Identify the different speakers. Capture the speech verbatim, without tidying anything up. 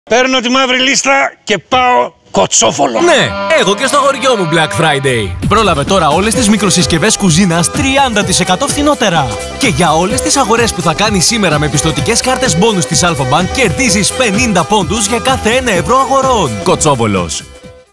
Speaker 1: Παίρνω τη μαύρη λίστα και πάω Κοτσόβολο.
Speaker 2: Ναι, εγώ και στο χωριό μου Black Friday. Πρόλαβε τώρα όλες τις μικροσυσκευές κουζίνας τριάντα τοις εκατό φθηνότερα. Και για όλες τις αγορές που θα κάνεις σήμερα με πιστωτικές κάρτες μπόνους της Alpha Bank κερδίζεις πενήντα πόντους για κάθε ένα ευρώ αγορών. Κοτσόβολος.